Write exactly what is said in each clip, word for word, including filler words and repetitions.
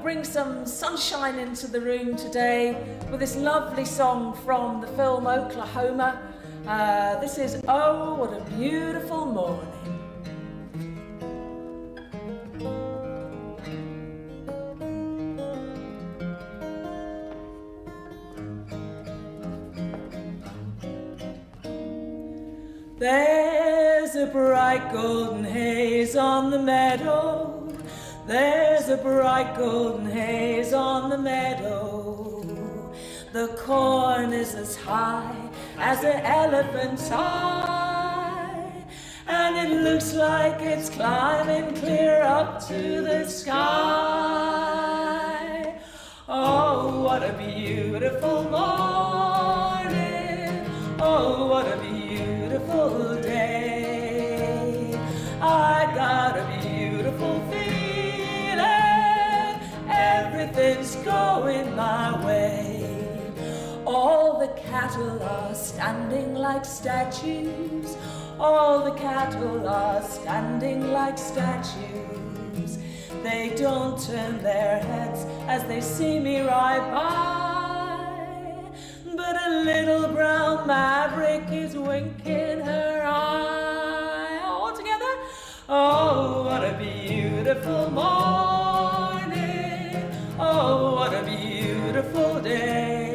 bring some sunshine into the room today with this lovely song from the film Oklahoma. Uh, this is Oh, What a Beautiful Morning. There's a bright golden haze on the meadow. There's a bright golden haze on the meadow. The corn is as high as an elephant's eye, and it looks like it's climbing clear up to the sky. Oh, what a beautiful morning. Oh, what a beautiful day. I got a beautiful feeling. Everything's going my way. All the cattle are standing like statues. All the cattle are standing like statues. They don't turn their heads as they see me ride by, but a little brown maverick is winking her eye. All together. Oh, what a beautiful morning. Oh, what a beautiful day.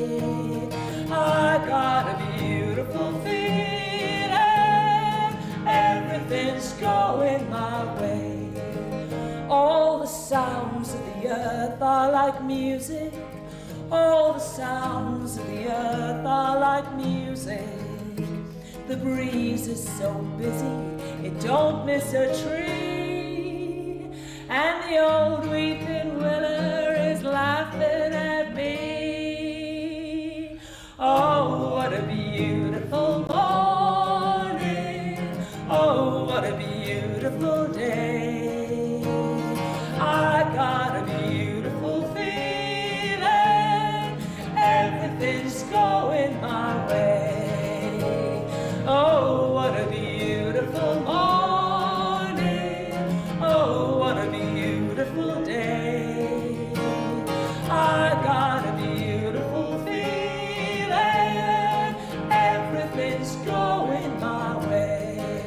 I got a beautiful feeling. Everything's going my way. All the sounds of the earth are like music. All the sounds of the earth are like music. The breeze is so busy, it don't miss a tree. And the old weeping willow is laughing at me. Oh, what a beautiful morning. Oh, what a beautiful day. I got a beautiful feeling. Everything's going my way. Oh, what a beautiful morning. Oh, what a beautiful day. I got a beautiful feeling. Everything's going my way.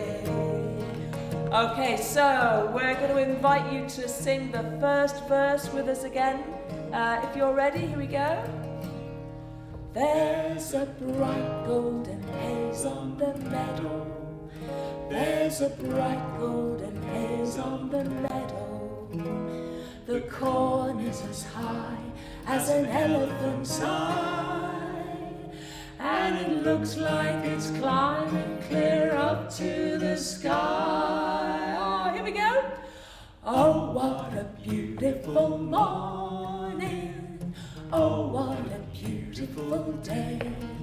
Okay, so we're going to invite you to sing the first verse with us again. Uh, if you're ready, here we go. There's a bright golden haze on the meadow. There's a bright golden haze on the meadow. The corn is as high as an elephant's eye, and it looks like it's climbing clear up to the sky. Oh, here we go. Oh, what a beautiful morning. Oh, what a beautiful day.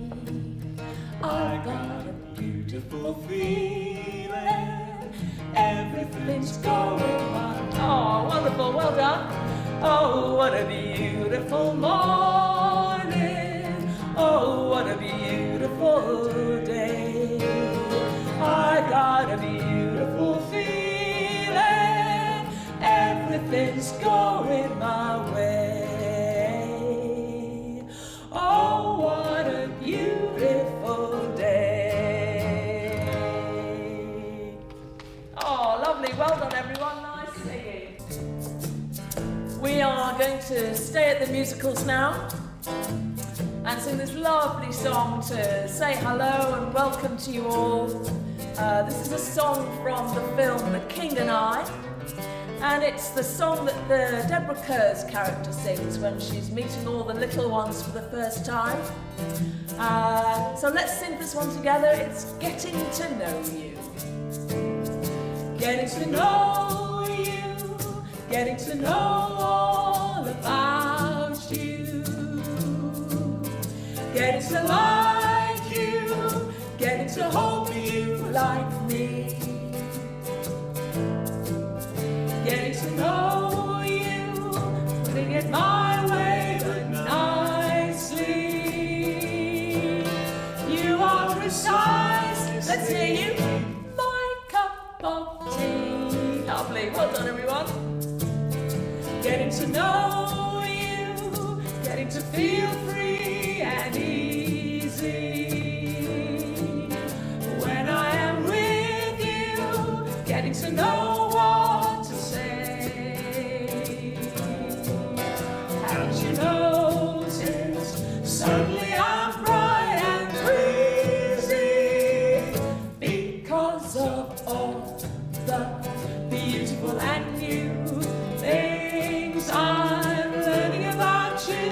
I got a beautiful feeling. Everything's going on. Oh, wonderful, well done. Oh, what a beautiful morning. Oh, what a beautiful day. I got a beautiful feeling. Everything's going my way. Oh, what a beautiful day. Oh, lovely. Well done, everyone. Nice singing. We are going to stay at the musicals now and sing this lovely song to say hello and welcome to you all. Uh, this is a song from the film The King and I, and it's the song that the Deborah Kerr's character sings when she's meeting all the little ones for the first time. Uh, so let's sing this one together. It's Getting to Know You. Getting to know you, getting to know all about you, getting to like you, getting to hope you like me. Getting to know you, putting it my way but nicely. You are precise, let's hear you, my cup of tea. Lovely, well done everyone. Getting to know getting to feel free and easy. When I am with you, getting to know what to say. Haven't you noticed, suddenly I'm bright and breezy, because of all the beautiful and new things I'm learning about you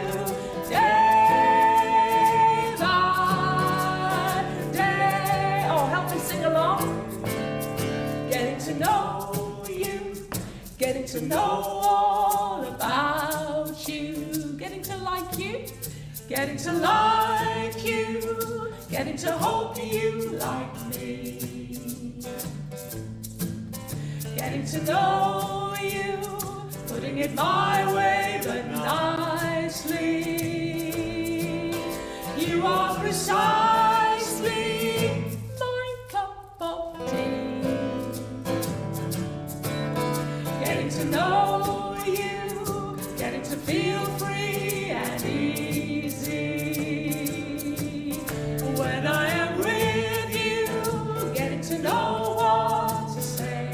day by day. Oh, help me sing along. Getting to know you, getting to know all about you, getting to like you, getting to like you, getting to hope you like me. Getting to know you, putting it my way but nicely. You are precisely my cup of tea. Getting to know you, getting to feel free and easy. When I am with you, getting to know what to say.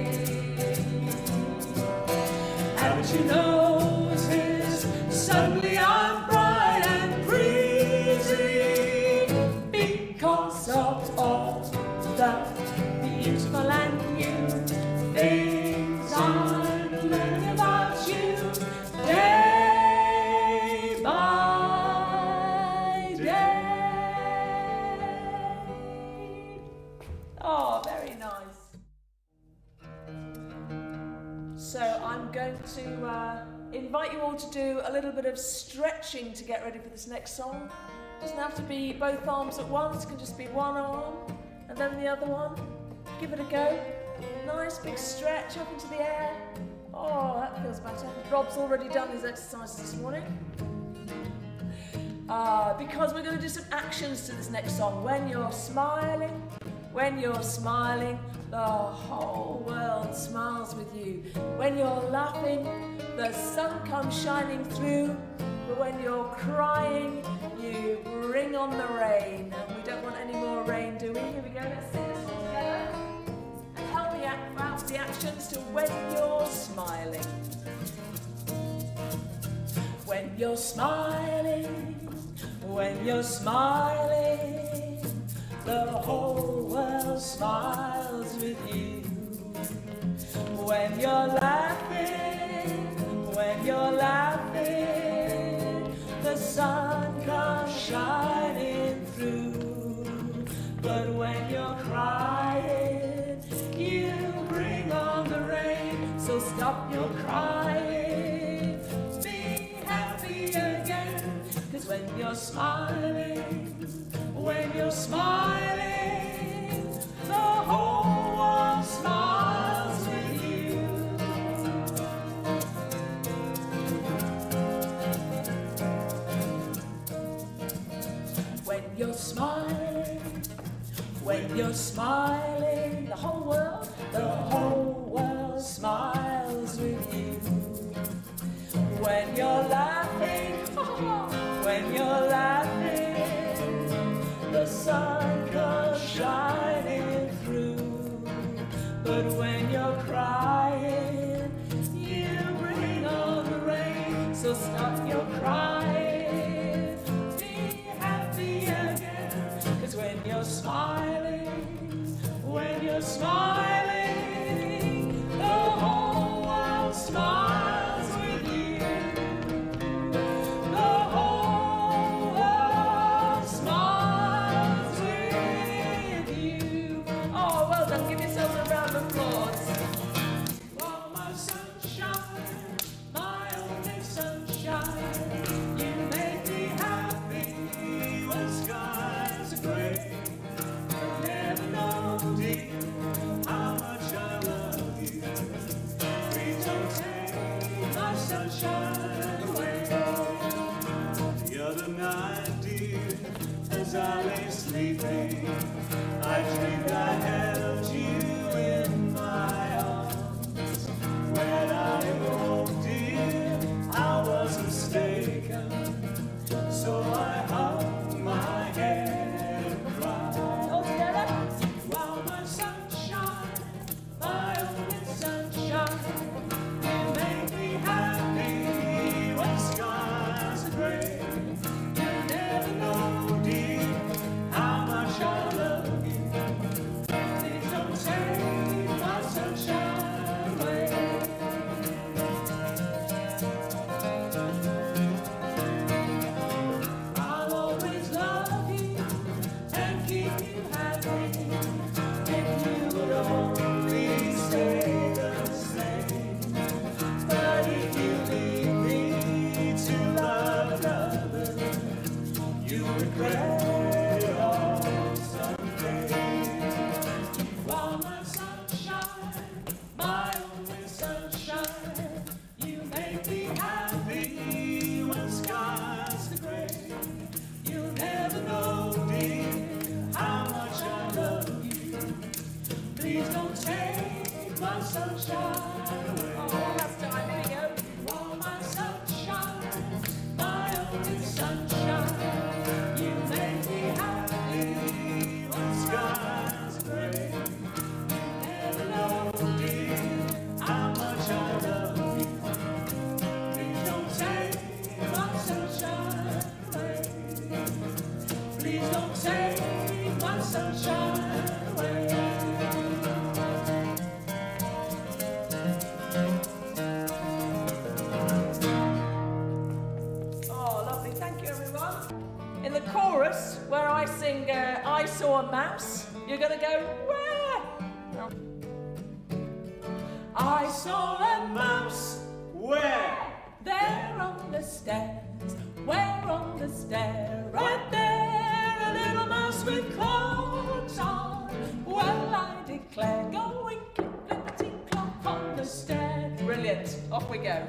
Haven't you noticed, suddenly I'm bright and breezy, because of all the beautiful and new things I'm learning about you day by day. Oh, very nice. So I'm going to uh, invite you all to do a little bit of stretching to get ready for this next song. Doesn't have to be both arms at once, it can just be one arm and then the other one. Give it a go. Nice big stretch up into the air. Oh, that feels better. Rob's already done his exercise this morning. Uh, because we're going to do some actions to this next song. When you're smiling, when you're smiling, the whole world smiles with you. When you're laughing, the sun comes shining through. But when you're crying, you bring on the rain. And we don't want any more rain, do we? Here we go, let's sing this all together. And help me out with the actions to when you're smiling. When you're smiling, when you're smiling, the whole world smiles with you. When you're laughing, when you're laughing, the sun comes shining through. But when you're crying, you bring on the rain. So stop your crying, be happy again. 'Cause when you're smiling, when you're smiling, the whole world smiles with you. When you're smiling, when you're smiling, the whole world, the whole world smiles with you. When you're laughing, when you're laughing, the sun comes shining through. But when you're crying, you bring on the rain. So stop your crying, be happy again. 'Cause when you're smiling, when you're smiling, the whole world smiles with you. The whole world smiles with you. Oh, well done. Give yourselves a round of applause. Oh, my sunshine, my only sunshine, you make me happy when skies are grey. You'll never know, dear, how much I love you. Please don't take my sunshine away. The other night, dear, as I lay sleeping, I dreamed I held you in my arms. When I awoke, dear, I was mistaken. sunshine. You make me happy when skies are gray. Never know, dear, how much I love you. Please don't take my sunshine away. Please don't take my sunshine away. In the chorus, where I sing uh, I Saw a Mouse, you're going to go, where? No. I saw a mouse. Where? There on the stairs. Where on the stair? Right there, a little mouse with clothes on. Well, I declare, going clippity-clop on the stair. Brilliant. Off we go.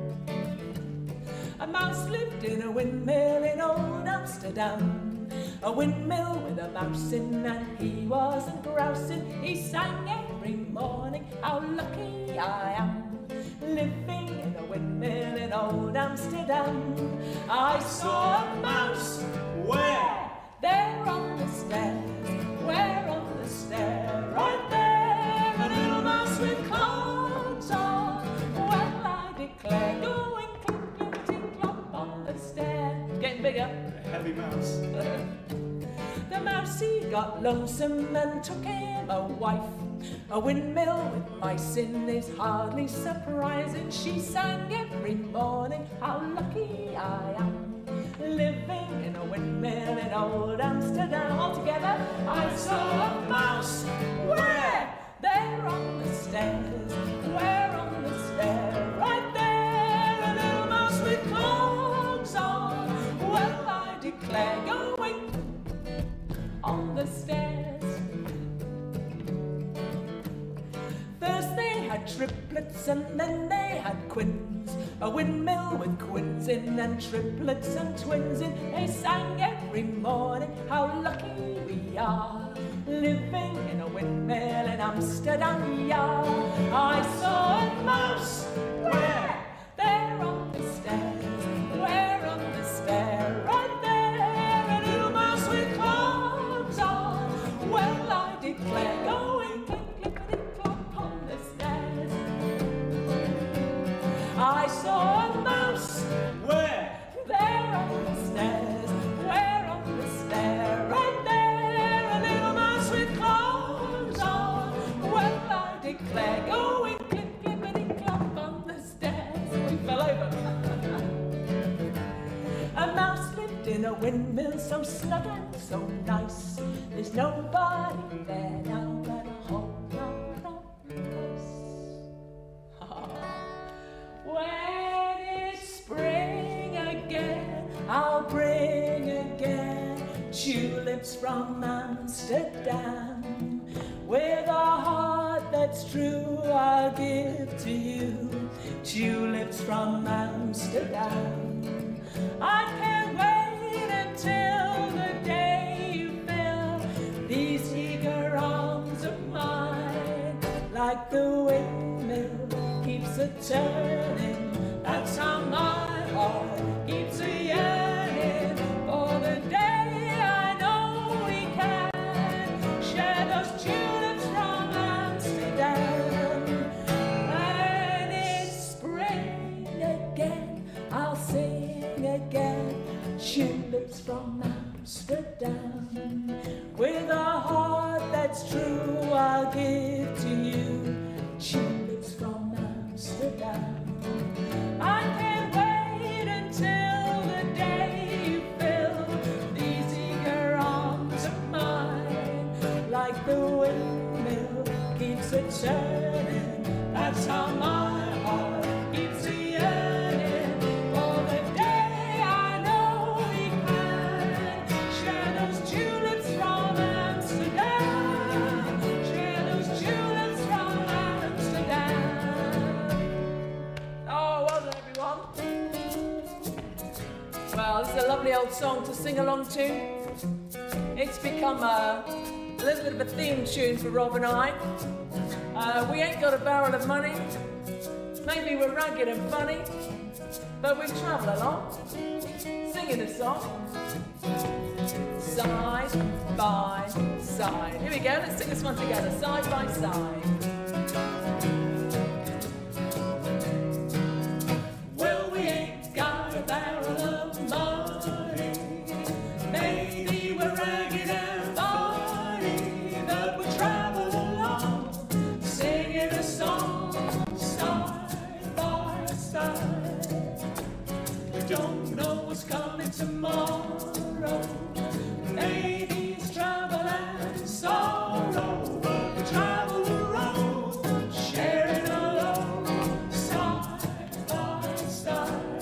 A mouse lived in a windmill in old Amsterdam. A windmill with a mouse in, and he wasn't grousing. He sang every morning, how lucky I am, living in a windmill in old Amsterdam. I saw a mouse. Where? There on the stairs. Where on the stair? Right there, a little mouse with clothes on. Well, I declare, going getting bigger. A heavy mouse. The mousey got lonesome and took him a wife. A windmill with mice in is hardly surprising. She sang every morning, how lucky I am, living in a windmill in old Amsterdam. All together, I saw a mouse. Where? There on the stairs. Where on the stair? Right there, a little mouse with clothes on. Well, I declare, going on the stairs. First they had triplets and then they had twins. A windmill with quins in and triplets and twins in. They sang every morning, how lucky we are, living in a windmill in Amsterdam. Yeah. I saw a mouse. Where? There on the stairs. Where on the stair? Right there, a little mouse with clothes on. Well, I declare, going click, clickety-clop on the stairs. I saw a mouse. Where? There on the stairs. Where on the stair? Right there, a little mouse with clothes on. Well, I declare, going click, clickety-clop on the stairs. We fell over. A mouse lived in a windmill so snug and so nice. There's nobody there now but a whole lot of mice. When it's spring again, I'll bring again tulips from Amsterdam. With a heart that's true, I'll give to you tulips from Amsterdam. I can't wait until the day you fill these eager arms of mine. Like the windmill keeps a turning, that's how my heart keeps a yearning for the day I know we can share those tulips from Amsterdam. When it's spring again, I'll sing again tulips from Amsterdam. With a heart that's true, I'll give to you tulips from Amsterdam. I can't wait until the day you fill these eager arms of mine. Like the windmill keeps a turning, that's how my heart keeps a yearning for the day I know we can share those tulips from Amsterdam. Share those tulips from Amsterdam. Oh, well done, everyone. Well, this is a lovely old song to sing along to. It's become a, a little bit of a theme tune for Rob and I. Uh, we ain't got a barrel of money. Maybe we're ragged and funny, but we travel a lot. Sing singing a song. Side by side. Here we go, let's sing this one together. Side by side. Well, we ain't got a barrel of money. Maybe we're ragged and funny, but we travel along, singing a song, side by side. We don't know what's coming tomorrow. Maybe it's trouble and sorrow, but we travel the road, sharing a load, side by side.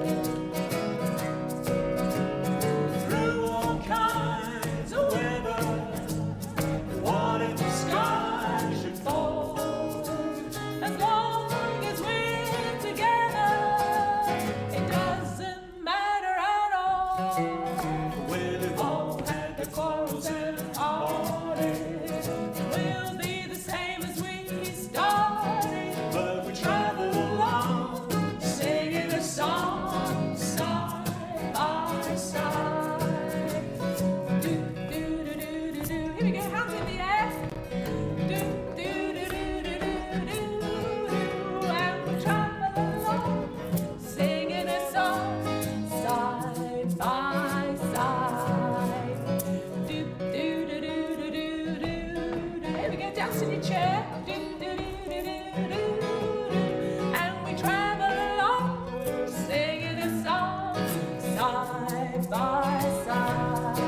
Through all kinds of weather, what if the sky should fall? As long as we're together, it doesn't matter at all. We've all had the quarrels and heartaches. We'll be the same as we started, but we travel along, singing a song, side by side. Do, do, do, do, do, do. Here we go, hands in the air. Do, do, do, do, do, do, do, do. And we travel along, singing a song, side by side. Do, do, do, do, do, do, do, do. Here we go, dance in your chair. Do, do, do, do, do, do, do. And we travel along, singing a song, side by side.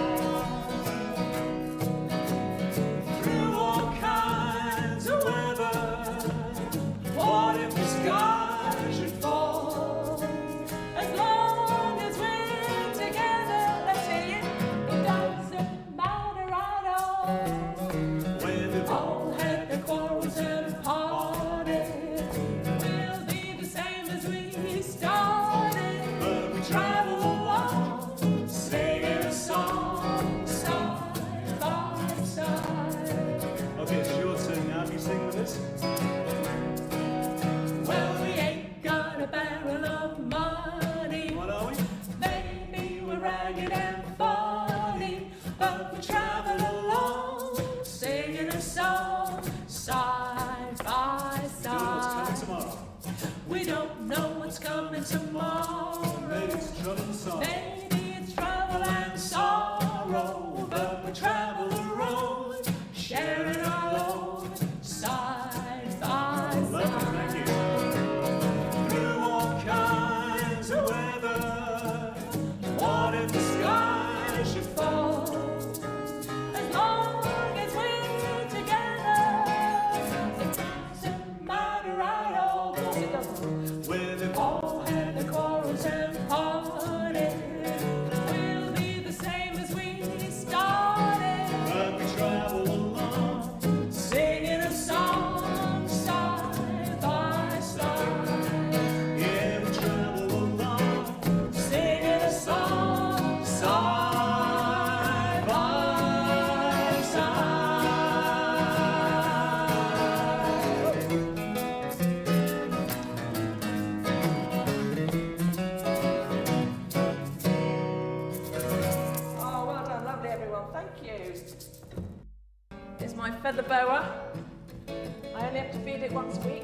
Through all kinds of weather, what if the sky should fall? As long as we're together, let's say it, it doesn't matter at all. We've all had the quarrels and heartaches. We'll be the same as we started, but we travel along, singing a song, side by side. Okay, it's your turn now. Can you sing with us? Well, we ain't got a barrel of money. What are we? Maybe we're ragged and funny, but we travel along, singing a song, side by What's coming side. tomorrow? We don't know what's coming tomorrow. Maybe it's trouble and sorrow. Maybe it's trouble and sorrow, but we travel the road, sharing our load, side by Lovely, side. thank you. Through all kinds of weather, what if the sky should fall? As long as we're together, it doesn't matter at all. Of course it doesn't. We've All had the quarrels and heartaches. We'll be the same as we started, but we travel along, singing a song, side by side. yeah, we travel along, Singing a song, side by side. Oh, well done, lovely everyone, thank you. It's my feather boa. I only have to feed it once a week.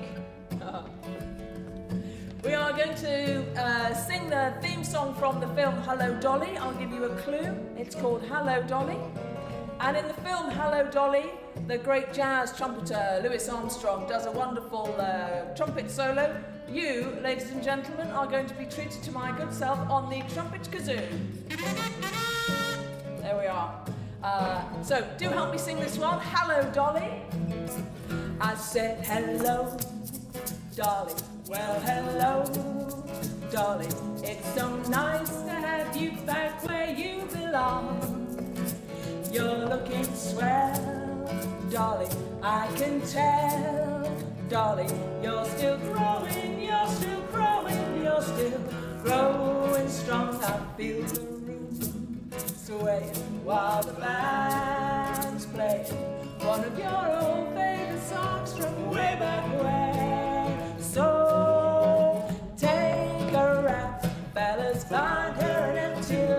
We are going to uh, sing the theme song from the film Hello Dolly. I'll give you a clue. It's called Hello Dolly. And in the film Hello Dolly, the great jazz trumpeter Louis Armstrong does a wonderful uh, trumpet solo. You, ladies and gentlemen, are going to be treated to my good self on the trumpet kazoo. There we are. Uh, so, do help me sing this one. Hello, Dolly. I said hello, Dolly. Well, hello, Dolly. It's so nice to have you back where you belong. You're looking swell, Dolly. I can tell, Dolly. You're still growing, you're still growing, you're still growing strong. I feel the room swaying while the band's playing one of your old favorite songs from way back when. So take her out, fellas, find her an empty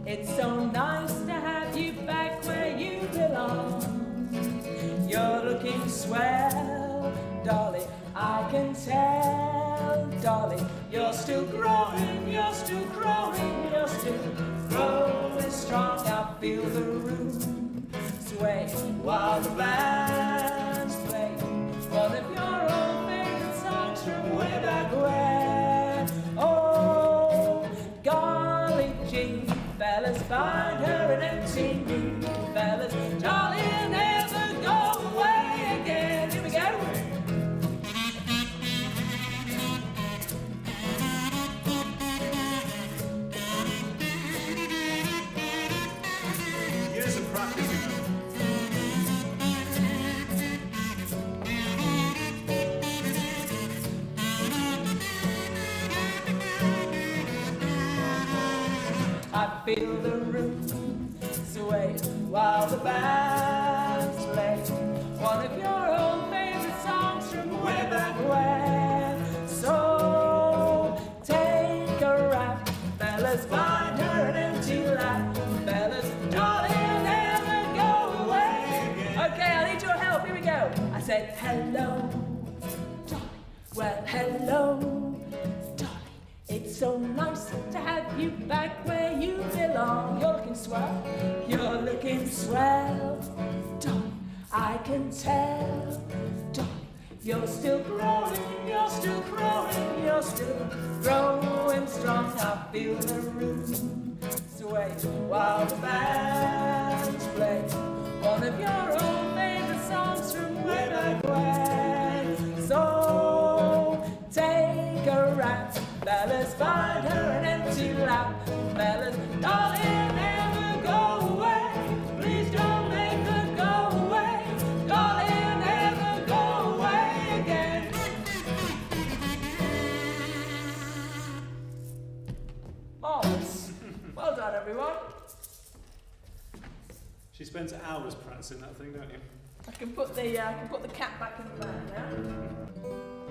It's so nice to have you back where you belong. You're looking swell, Dolly, I can tell, Dolly. You're still growing, you're still growing, you're still growing strong. I feel the room sway while the band's play one of your old favorite songs from way back when. Oh, golly gee, fellas, find her an empty knee, fellas, Dolly will never go away again. Here we go. Years of practice, you know. I feel the room sway while the band's play one of your old favorite songs from way back when. So take a rap, fellas, find her an empty lap, fellas, Dolly will never go away. Okay, I need your help, here we go. I said hello, Dolly, well hello, Dolly. It's so nice to have you back where you belong. You're looking swell, you're looking swell, Dolly, I can tell, Dolly. You're still growing, you're still growing, you're still growing strong. I feel the room sway while the bands play one of your old favorite songs from way back when. So take a rap, fellas, find her an empty lap, fellas, Dolly will never go away. Please don't make her go away. Dolly will never go away again. Marvellous. Well done, everyone. She spends hours practicing that thing, don't you? I can put the uh, I can put the cat back in the bag now.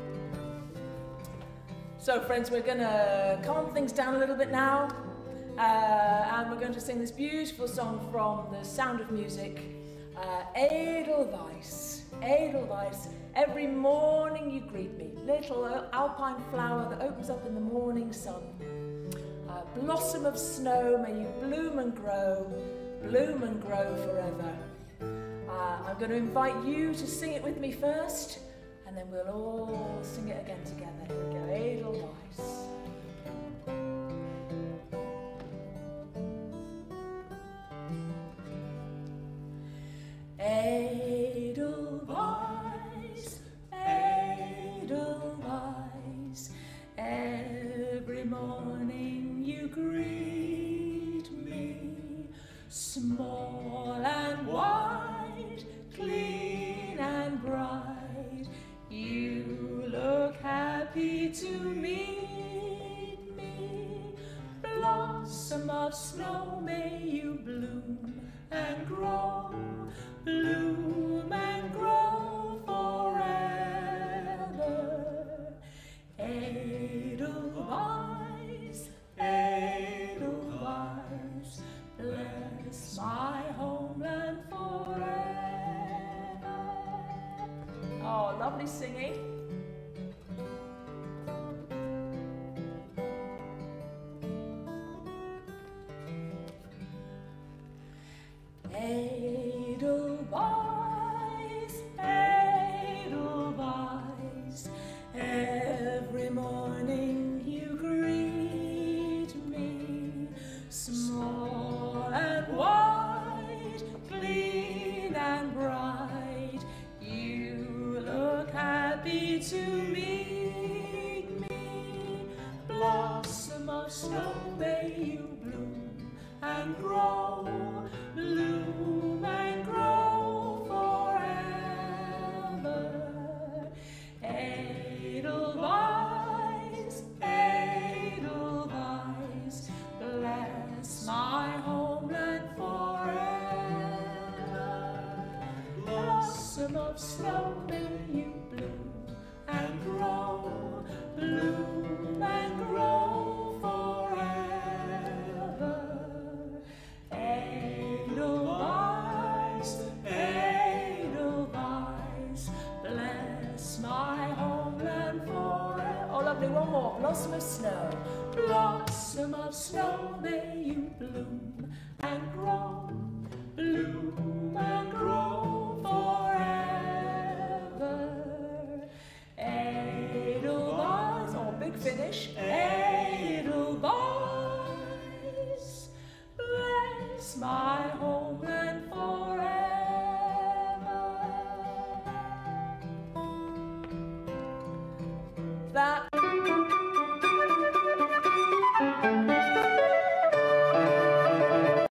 So, friends, we're going to calm things down a little bit now, uh, and we're going to sing this beautiful song from The Sound of Music, uh, Edelweiss. Edelweiss. Every morning you greet me, little alpine flower that opens up in the morning sun. Uh, blossom of snow, may you bloom and grow, bloom and grow forever. Uh, I'm going to invite you to sing it with me first, and then we'll all sing it again together. Here we go, Edelweiss. Edelweiss, Edelweiss, every morning you greet me, small and white, clean and bright, you look happy to meet me. Blossom of snow, may you bloom and grow, bloom and grow forever. Edelweiss, Edelweiss, bless my homeland forever. Oh, lovely singing. Edelweiss, Edelweiss, every morning you greet me, small and white, clean and bright, you look happy to meet me. Blossom of snow, may you bloom and grow, bloom and grow forever. Edelweiss, Edelweiss, bless my homeland forever. Blossom of snow, may you bloom and grow, bloom and grow forever. blossom of snow, blossom of snow, may you bloom and grow, bloom and grow forever. Edelweiss, oh, big finish. Edelweiss, bless my homeland forever. That